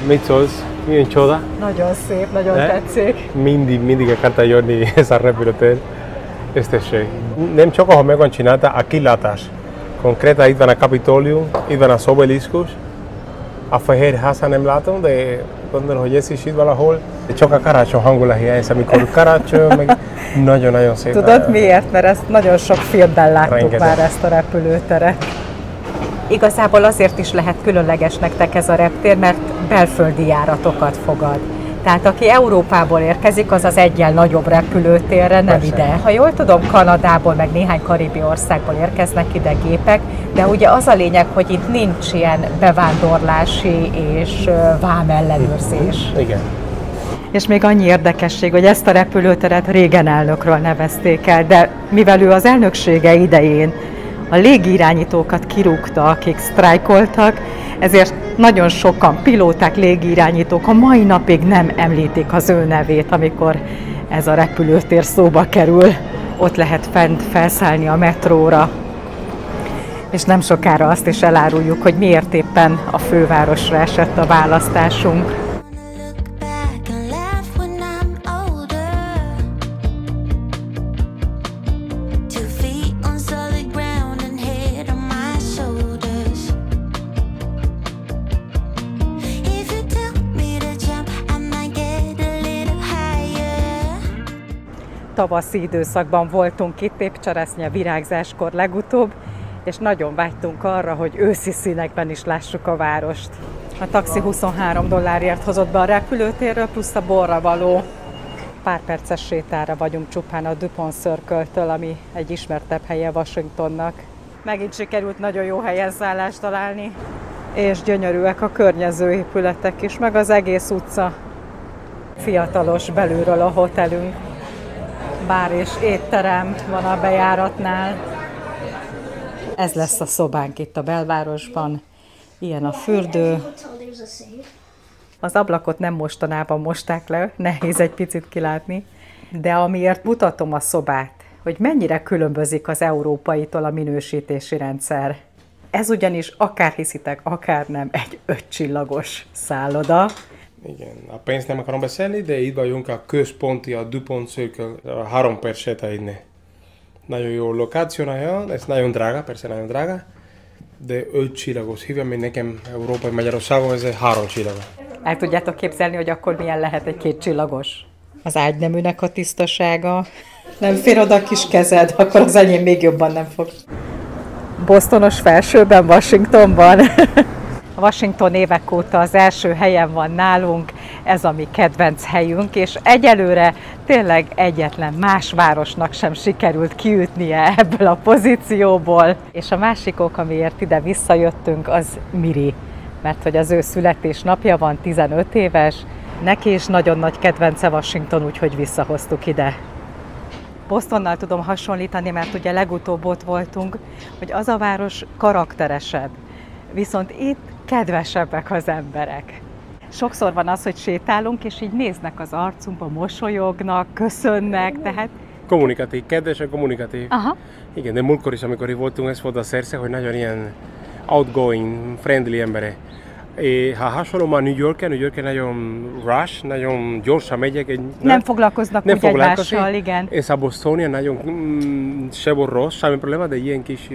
Mit szólsz? Milyen csoda? Nagyon szép, nagyon tetszik. Mindig akartam jönni ez a repülőtér. Ez tessék. Nem csak ahogy meg van csinálta, a kilátás. Konkrétan itt van a Capitolium, itt van az Obeliskus. A Fehér Házat nem látom, de gondolom, hogy ez is itt valahol. De csak a karácsony hangulat hiányzik, amikor karácsony, meg nagyon-nagyon szép. Tudod miért? Mert ezt nagyon sok filmben láttuk már, ezt a repülőteret. Igazából azért is lehet különleges nektek ez a reptér, mert belföldi járatokat fogad. Tehát aki Európából érkezik, az az egyen nagyobb repülőtérre, nem ide. Ha jól tudom, Kanadából, meg néhány karibi országból érkeznek ide gépek, de ugye az a lényeg, hogy itt nincs ilyen bevándorlási és vámellenőrzés. Igen. És még annyi érdekesség, hogy ezt a repülőteret Reagan elnökről nevezték el, de mivel ő az elnöksége idején a légirányítókat kirúgta, akik sztrájkoltak, ezért nagyon sokan pilóták, légirányítók a mai napig nem említik az ő nevét, amikor ez a repülőtér szóba kerül. Ott lehet fent felszállni a metróra. És nem sokára azt is eláruljuk, hogy miért éppen a fővárosra esett a választásunk. Tavaszi időszakban voltunk itt, épp cseresznye virágzáskor legutóbb, és nagyon vágytunk arra, hogy őszi színekben is lássuk a várost. A taxi $23 hozott be a repülőtérről, plusz a borra való. Pár perces sétára vagyunk csupán a Dupont Circle-től, ami egy ismertebb helye Washingtonnak. Megint sikerült nagyon jó helyen szállást találni, és gyönyörűek a környező épületek is, meg az egész utca. Fiatalos belülről a hotelünk. Bár és étterem van a bejáratnál. Ez lesz a szobánk itt a belvárosban. Ilyen a fürdő. Az ablakot nem mostanában mosták le, nehéz egy picit kilátni. De amiért mutatom a szobát, hogy mennyire különbözik az európaitól a minősítési rendszer. Ez ugyanis akár hiszitek, akár nem, egy 5 csillagos szálloda. Igen, a pénzt nem akarom beszélni, de itt vagyunk a központi, a Dupont Circle, 3 perc séta innen. Nagyon jó lokációja, ez nagyon drága, persze nagyon drága, de 5 csillagos hívja, mint nekem Európai Magyarországon ez 3 csillagos. El tudjátok képzelni, hogy akkor milyen lehet egy 2 csillagos? Az ágyneműnek a tisztasága. Nem fér oda a kis kezed, akkor az enyém még jobban nem fog. Bostonos felsőben, Washingtonban. Washington évek óta az első helyen van nálunk, ez a mi kedvenc helyünk, és egyelőre tényleg egyetlen más városnak sem sikerült kiütnie ebből a pozícióból. És a másik ok, amiért ide visszajöttünk, az Miri, mert hogy az ő születésnapja van, 15 éves, neki is nagyon nagy kedvence Washington, úgyhogy visszahoztuk ide. Bostonnal tudom hasonlítani, mert ugye legutóbb ott voltunk, hogy az a város karakteresebb, viszont itt kedvesebbek az emberek. Sokszor van az, hogy sétálunk, és így néznek az arcunkba, mosolyognak, köszönnek, tehát... Kommunikatív, kedvesen kommunikatív. Aha. Igen, de múltkor is, amikor itt voltunk, ez volt a szersze, hogy nagyon ilyen outgoing, friendly embere. Ha hasonló a New York nagyon rush, nagyon gyorsan megyek. Nem foglalkoznak úgy egymással, igen. És a Bostonia nagyon sebor rossz, semmi probléma, de ilyen kis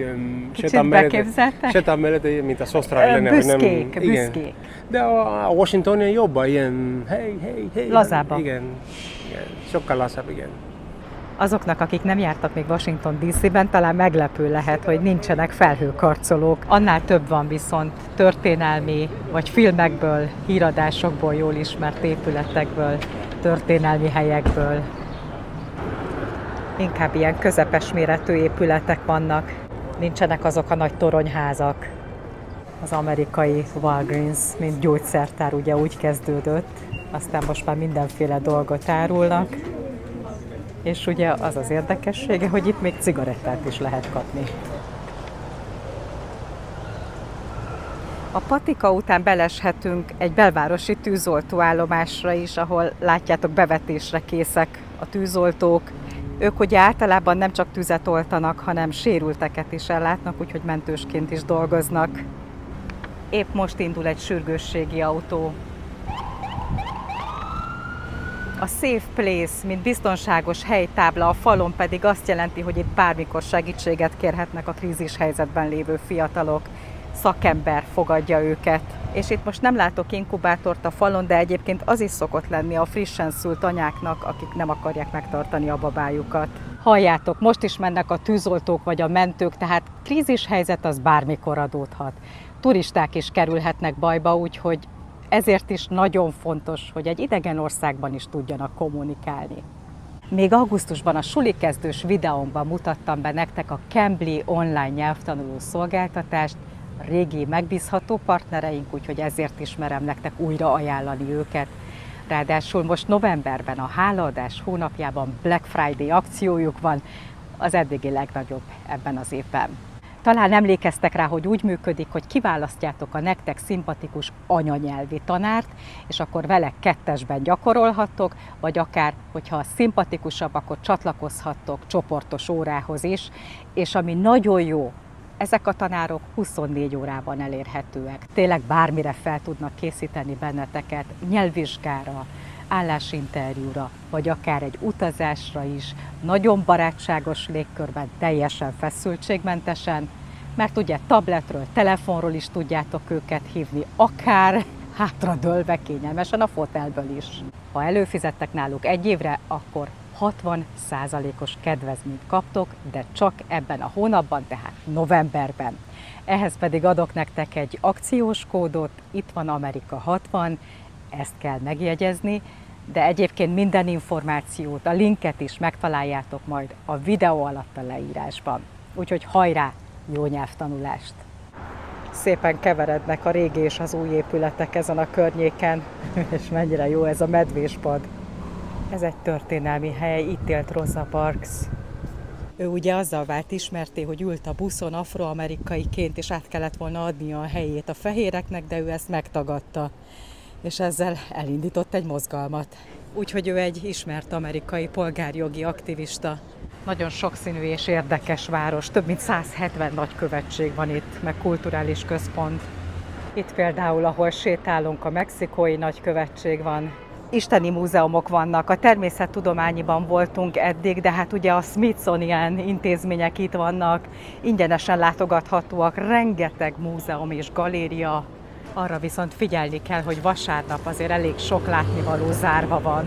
sétál mellett, mint az ausztrál. Büszkék. De a Washingtonia jobban, ilyen hey. Lazába. Igen, sokkal lazább, igen. Azoknak, akik nem jártak még Washington DC-ben, talán meglepő lehet, hogy nincsenek felhőkarcolók. Annál több van viszont történelmi, vagy filmekből, híradásokból, jól ismert épületekből, történelmi helyekből. Inkább ilyen közepes méretű épületek vannak, nincsenek azok a nagy toronyházak. Az amerikai Walgreens, mint gyógyszertár ugye úgy kezdődött, aztán most már mindenféle dolgot árulnak. És ugye az az érdekessége, hogy itt még cigarettát is lehet kapni. A patika után beleshetünk egy belvárosi tűzoltóállomásra is, ahol látjátok, bevetésre készek a tűzoltók. Ők ugye általában nem csak tüzet oltanak, hanem sérülteket is ellátnak, úgyhogy mentősként is dolgoznak. Épp most indul egy sürgősségi autó A Safe Place, mint biztonságos helytábla a falon pedig azt jelenti, hogy itt bármikor segítséget kérhetnek a krízis helyzetben lévő fiatalok. Szakember fogadja őket. És itt most nem látok inkubátort a falon, de egyébként az is szokott lenni a frissen szült anyáknak, akik nem akarják megtartani a babájukat. Halljátok, most is mennek a tűzoltók vagy a mentők, tehát krízis helyzet az bármikor adódhat. Turisták is kerülhetnek bajba, úgyhogy ezért is nagyon fontos, hogy egy idegen országban is tudjanak kommunikálni. Még augusztusban a suli-kezdős videómban mutattam be nektek a Cambly online nyelvtanuló szolgáltatást, régi megbízható partnereink, úgyhogy ezért is merem nektek újra ajánlani őket. Ráadásul most novemberben, a hálaadás hónapjában Black Friday akciójuk van, az eddigi legnagyobb ebben az évben. Talán emlékeztek rá, hogy úgy működik, hogy kiválasztjátok a nektek szimpatikus anyanyelvi tanárt, és akkor vele kettesben gyakorolhattok, vagy akár, hogyha szimpatikusabb, akkor csatlakozhattok csoportos órához is, és ami nagyon jó, ezek a tanárok 24 órában elérhetőek. Tényleg bármire fel tudnak készíteni benneteket, nyelvvizsgára, állásinterjúra, vagy akár egy utazásra is, nagyon barátságos légkörben, teljesen feszültségmentesen, mert ugye tabletről, telefonról is tudjátok őket hívni, akár hátradőlve kényelmesen a fotelből is. Ha előfizettek náluk egy évre, akkor 60%-os kedvezményt kaptok, de csak ebben a hónapban, tehát novemberben. Ehhez pedig adok nektek egy akciós kódot, itt van Amerika 60, ezt kell megjegyezni, de egyébként minden információt, a linket is megtaláljátok majd a videó alatt a leírásban. Úgyhogy hajrá, jó nyelvtanulást! Szépen keverednek a régi és az új épületek ezen a környéken, és mennyire jó ez a medvéspad. Ez egy történelmi hely, itt élt Rosa Parks. Ő ugye azzal vált ismertté, hogy ült a buszon afroamerikaiként, és át kellett volna adnia a helyét a fehéreknek, de ő ezt megtagadta, és ezzel elindított egy mozgalmat. Úgyhogy ő egy ismert amerikai polgárjogi aktivista. Nagyon sokszínű és érdekes város, több mint 170 nagykövetség van itt, meg kulturális központ. Itt például, ahol sétálunk, a mexikói nagykövetség van. Isteni múzeumok vannak, a természettudományiban voltunk eddig, de hát ugye a Smithsonian intézmények itt vannak, ingyenesen látogathatóak, rengeteg múzeum és galéria. Arra viszont figyelni kell, hogy vasárnap azért elég sok látnivaló zárva van.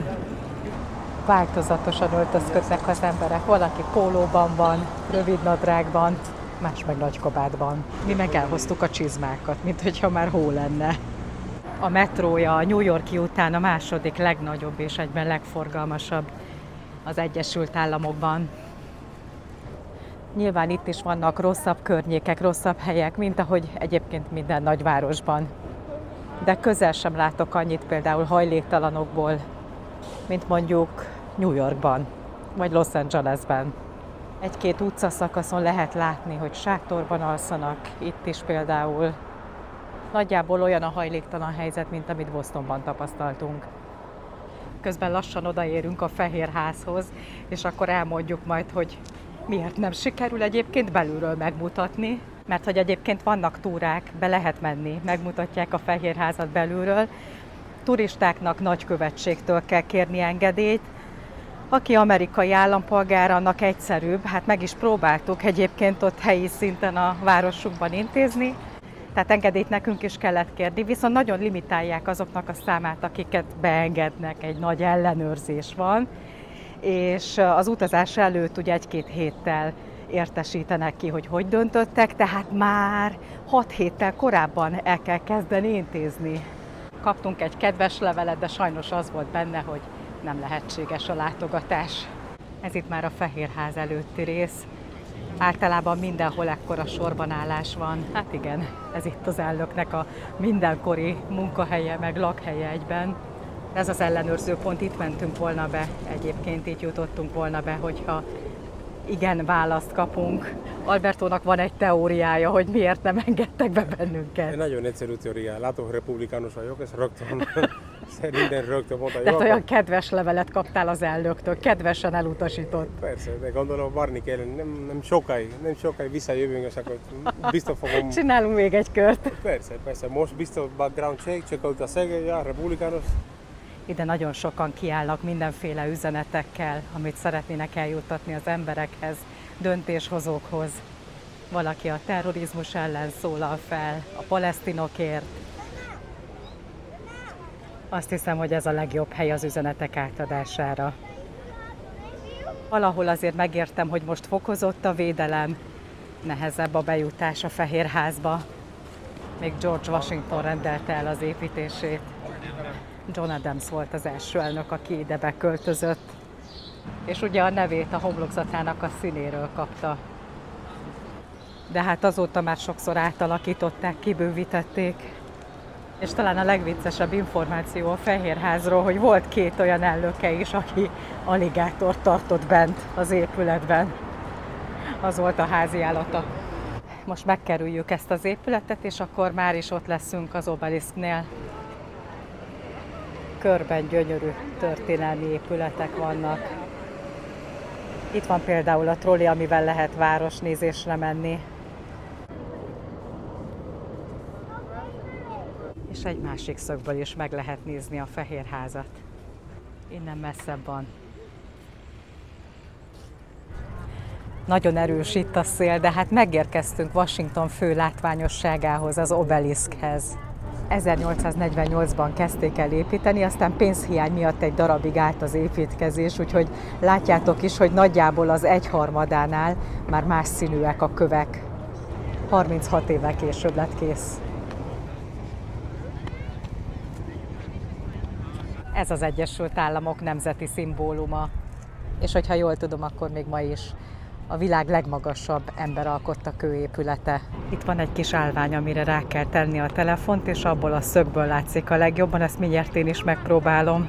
Változatosan öltözködnek az emberek, valaki pólóban van, rövidnadrágban, más meg nagykabátban. Mi meg elhoztuk a csizmákat, mint hogyha már hó lenne. A metrója a New York-i után a második legnagyobb és egyben legforgalmasabb az Egyesült Államokban. Nyilván itt is vannak rosszabb környékek, rosszabb helyek, mint ahogy egyébként minden nagyvárosban. De közel sem látok annyit például hajléktalanokból, mint mondjuk New Yorkban, vagy Los Angelesben. Egy-két utcaszakaszon lehet látni, hogy sátorban alszanak, itt is például. Nagyjából olyan a hajléktalan helyzet, mint amit Bostonban tapasztaltunk. Közben lassan odaérünk a Fehér Házhoz, és akkor elmondjuk majd, hogy miért nem sikerül egyébként belülről megmutatni, mert hogy egyébként vannak túrák, be lehet menni, megmutatják a Fehér Házat belülről. Turistáknak nagykövetségtől kell kérni engedélyt. Aki amerikai állampolgár, annak egyszerűbb, hát meg is próbáltuk egyébként ott helyi szinten a városunkban intézni, tehát engedélyt nekünk is kellett kérni, viszont nagyon limitálják azoknak a számát, akiket beengednek, egy nagy ellenőrzés van, és az utazás előtt ugye 1-2 héttel értesítenek ki, hogy döntöttek, tehát már 6 héttel korábban el kell kezdeni intézni. Kaptunk egy kedves levelet, de sajnos az volt benne, hogy nem lehetséges a látogatás. Ez itt már a Fehér Ház előtti rész. Általában mindenhol ekkora sorbanállás van. Hát igen, ez itt az elnöknek a mindenkori munkahelye, meg lakhelye egyben. Ez az ellenőrző pont, itt mentünk volna be, egyébként itt jutottunk volna be, hogyha igen választ kapunk. Albertónak van egy teóriája, hogy miért nem engedtek be bennünket. Egy nagyon egyszerű teória. Látom, hogy republikánus vagyok, ezt rögtön, minden rögtön mondta. Tehát olyan kedves levelet kaptál az elnöktől, kedvesen elutasított. Persze, de gondolom várni kell, nem sokáig visszajövünk, és akkor biztos fogom... Csinálunk még egy kört. Persze, most biztos background check out a szege, ja, republikánus. Ide nagyon sokan kiállnak mindenféle üzenetekkel, amit szeretnének eljuttatni az emberekhez, döntéshozókhoz. Valaki a terrorizmus ellen szólal fel, a palesztinokért. Azt hiszem, hogy ez a legjobb hely az üzenetek átadására. Valahol azért megértem, hogy most fokozott a védelem, nehezebb a bejutás a Fehérházba. Még George Washington rendelte el az építését. John Adams volt az első elnök, aki ide beköltözött. És ugye a nevét a homlokzatának a színéről kapta. De hát azóta már sokszor átalakították, kibővítették. És talán a legviccesebb információ a Fehérházról, hogy volt 2 olyan elnöke is, aki alligátort tartott bent az épületben. Az volt a házi állata. Most megkerüljük ezt az épületet, és akkor már is ott leszünk az Obelisknél. Körben gyönyörű történelmi épületek vannak. Itt van például a trolli, amivel lehet városnézésre menni. És egy másik szögből is meg lehet nézni a Fehérházat. Innen messzebben. Nagyon erős itt a szél, de hát megérkeztünk Washington fő látványosságához, az Obeliskhez. 1848-ban kezdték el építeni, aztán pénzhiány miatt egy darabig állt az építkezés, úgyhogy látjátok is, hogy nagyjából az 1/3-ánál már más színűek a kövek. 36 évvel később lett kész. Ez az Egyesült Államok nemzeti szimbóluma. És hogyha jól tudom, akkor még ma is a világ legmagasabb emberalkotta kőépülete. Itt van egy kis állvány, amire rá kell tenni a telefont, és abból a szögből látszik a legjobban, ezt mindjárt én is megpróbálom.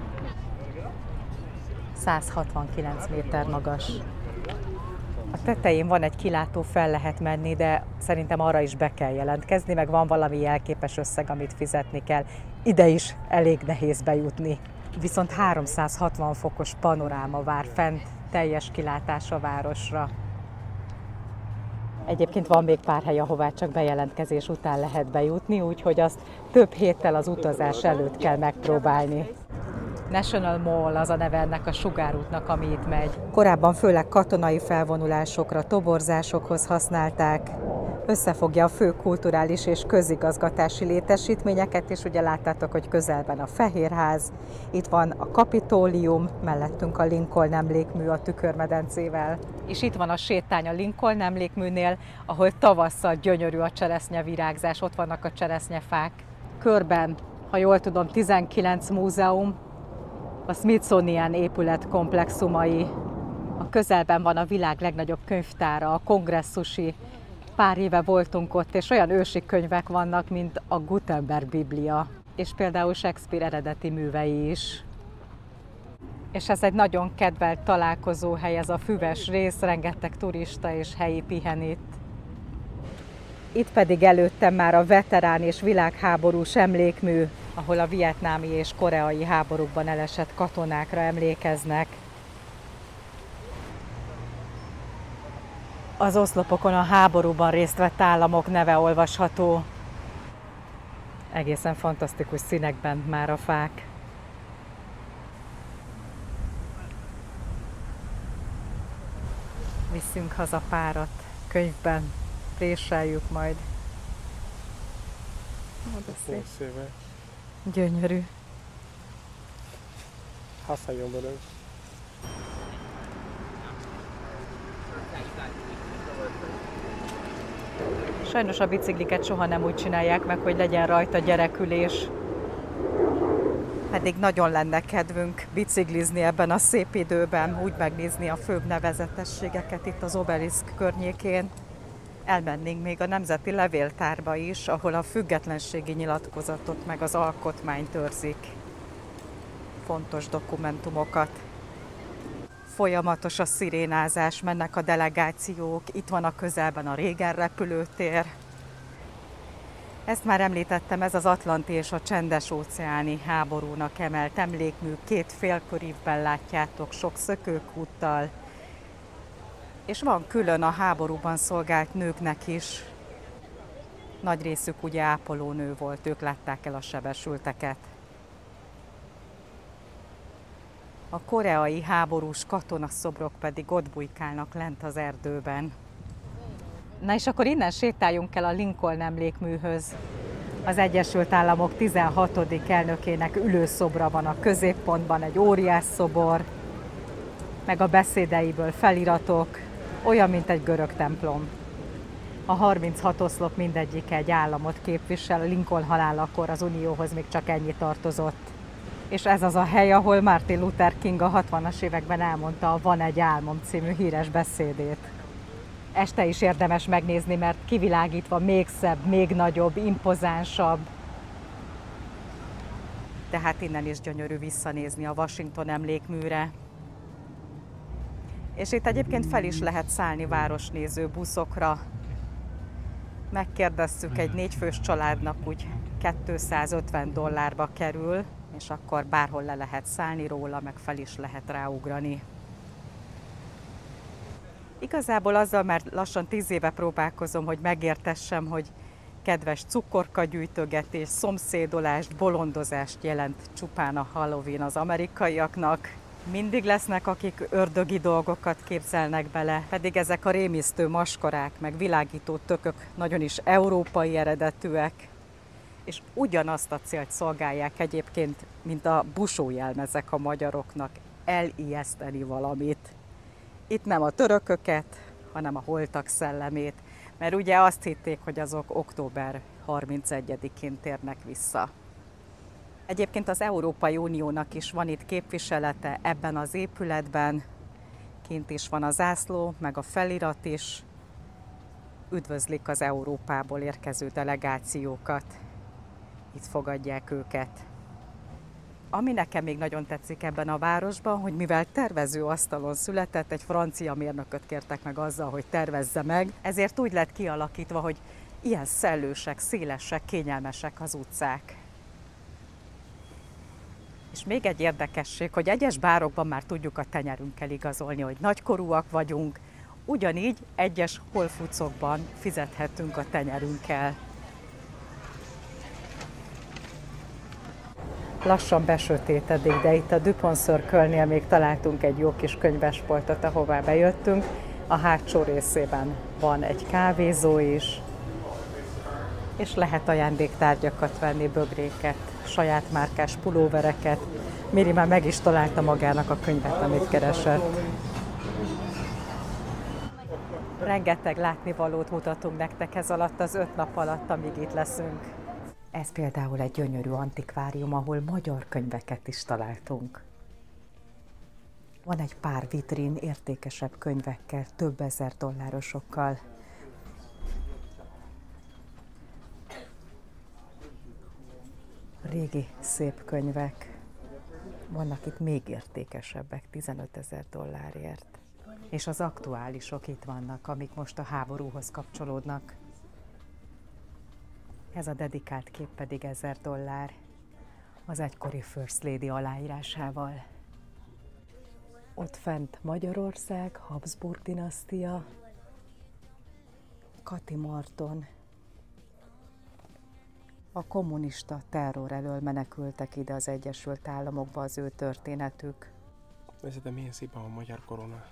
169 méter magas. A tetején van egy kilátó, fel lehet menni, de szerintem arra is be kell jelentkezni, meg van valami jelképes összeg, amit fizetni kell. Ide is elég nehéz bejutni. Viszont 360 fokos panoráma vár fent, teljes kilátás a városra. Egyébként van még pár hely, ahová csak bejelentkezés után lehet bejutni, úgyhogy azt több héttel az utazás előtt kell megpróbálni. National Mall az a neve ennek a sugárútnak, ami itt megy. Korábban főleg katonai felvonulásokra, toborzásokhoz használták. Összefogja a fő kulturális és közigazgatási létesítményeket, és ugye láttátok, hogy közelben a Fehérház, itt van a Kapitólium, mellettünk a Lincoln emlékmű a tükörmedencével. És itt van a sétány a Lincoln emlékműnél, ahol tavasszal gyönyörű a cseresznyevirágzás, ott vannak a cseresznyefák. Körben, ha jól tudom, 19 múzeum, a Smithsonian épület komplexumai. A közelben van a világ legnagyobb könyvtára, a kongresszusi. Pár éve voltunk ott, és olyan ősi könyvek vannak, mint a Gutenberg Biblia, és például Shakespeare eredeti művei is. És ez egy nagyon kedvelt találkozóhely, ez a füves rész, rengeteg turista és helyi pihen itt. Itt pedig előttem már a veterán és világháborús emlékmű, ahol a vietnámi és koreai háborúkban elesett katonákra emlékeznek. Az oszlopokon a háborúban részt vett államok neve olvasható. Egészen fantasztikus színekben már a fák. Viszünk haza párat könyvben, préseljük majd. Szép. Gyönyörű. Használjon belőle. Sajnos a bicikliket soha nem úgy csinálják meg, hogy legyen rajta gyerekülés. Pedig nagyon lenne kedvünk biciklizni ebben a szép időben, úgy megnézni a főbb nevezetességeket itt az Obelisk környékén. Elmennénk még a Nemzeti Levéltárba is, ahol a függetlenségi nyilatkozatot meg az alkotmányt őrzik. Fontos dokumentumokat. Folyamatos a szirénázás, mennek a delegációk, itt van a közelben a Reagan repülőtér. Ezt már említettem, ez az atlanti és a csendes-óceáni háborúnak emelt emlékmű, 2 félkörívben látjátok, sok szökőkúttal. És van külön a háborúban szolgált nőknek is. Nagy részük ugye ápolónő volt, ők látták el a sebesülteket. A koreai háborús katonaszobrok pedig ott bujkálnak lent az erdőben. Na és akkor innen sétáljunk el a Lincoln emlékműhöz. Az Egyesült Államok 16. elnökének ülőszobra van a középpontban, egy óriás szobor, meg a beszédeiből feliratok, olyan, mint egy görög templom. A 36 oszlop mindegyik egy államot képvisel, Lincoln halálakor az Unióhoz még csak ennyi tartozott. És ez az a hely, ahol Martin Luther King a 60-as években elmondta a Van egy álmom című híres beszédét. Este is érdemes megnézni, mert kivilágítva még szebb, még nagyobb, impozánsabb. Tehát innen is gyönyörű visszanézni a Washington emlékműre. És itt egyébként fel is lehet szállni városnéző buszokra. Megkérdeztük, egy 4 fős családnak úgy $250 kerül, és akkor bárhol le lehet szállni róla, meg fel is lehet ráugrani. Igazából azzal már lassan 10 éve próbálkozom, hogy megértessem, hogy kedves cukorkagyűjtögetés, szomszédolást, bolondozást jelent csupán a Halloween az amerikaiaknak. Mindig lesznek, akik ördögi dolgokat képzelnek bele, pedig ezek a rémisztő maskarák, meg világító tökök nagyon is európai eredetűek, és ugyanazt a célt szolgálják egyébként, mint a busójelmezek a magyaroknak, elijeszteni valamit. Itt nem a törököket, hanem a holtak szellemét, mert ugye azt hitték, hogy azok október 31-én térnek vissza. Egyébként az Európai Uniónak is van itt képviselete ebben az épületben, kint is van a zászló, meg a felirat is. Üdvözlik az Európából érkező delegációkat, itt fogadják őket. Ami nekem még nagyon tetszik ebben a városban, hogy mivel tervezőasztalon született, egy francia mérnököt kértek meg azzal, hogy tervezze meg, ezért úgy lett kialakítva, hogy ilyen szellősek, szélesek, kényelmesek az utcák. És még egy érdekesség, hogy egyes bárokban már tudjuk a tenyerünkkel igazolni, hogy nagykorúak vagyunk, ugyanígy egyes Whole Foodsokban fizethetünk a tenyerünkkel. Lassan besötétedik, de itt a Dupont Circle-nél még találtunk egy jó kis könyvespoltot, ahová bejöttünk. A hátsó részében van egy kávézó is, és lehet ajándéktárgyakat venni, bögréket, saját márkás pulóvereket. Miri már meg is találta magának a könyvet, amit keresett. Rengeteg látnivalót mutatunk nektek ez alatt az 5 nap alatt, amíg itt leszünk. Ez például egy gyönyörű antikvárium, ahol magyar könyveket is találtunk. Van egy pár vitrín értékesebb könyvekkel, több ezer dollárosokkal. Régi szép könyvek. Vannak itt még értékesebbek, $15,000. És az aktuálisok itt vannak, amik most a háborúhoz kapcsolódnak. Ez a dedikált kép pedig $1000, az egykori First Lady aláírásával. Ott fent Magyarország, Habsburg dinasztia, Kati Marton. A kommunista terror elől menekültek ide az Egyesült Államokba, az ő történetük. Nézd, de milyen szépen a magyar korona.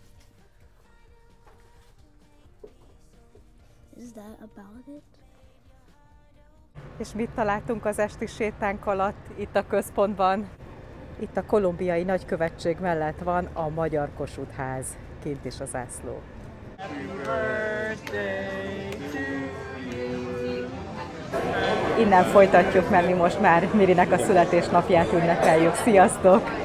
Is that about it? És mit találtunk az esti sétánk alatt itt a központban? Itt a kolumbiai nagykövetség mellett van a Magyar Kossuth ház, kint is a zászló. Innen folytatjuk, mert mi most már Mirinek a születésnapját ünnepeljük. Sziasztok!